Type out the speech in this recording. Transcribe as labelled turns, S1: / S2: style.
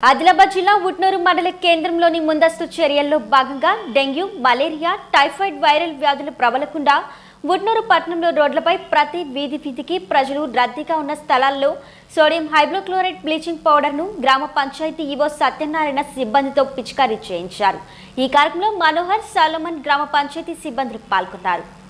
S1: ఆదిలాబాద్ జిల్లా ఉట్నూరు మండల కేంద్రంలోని ముందస్తు చర్యల్లో భాగంగా డెంగ్యూ, మలేరియా, టైఫాయిడ్ వైరల్ వ్యాధులు ప్రబలకుండా ఉట్నూరు పట్టణంలో రోడ్లపై ప్రతి వీధికి ప్రజలు రద్దీగా ఉన్న స్థలాల్లో సోడియం హైడ్రోక్లోరైడ్ బ్లీచింగ్ పౌడర్ను గ్రామ పంచాయతీ ఈవో సత్యనారాయణ సిబ్బందితో పిచికారీ చేయించారు. ఈ కార్యక్రమంలో మనోహర్, సాలోమన్ గ్రామ పంచాయతీ సిబ్బందులు పాల్గొన్నారు.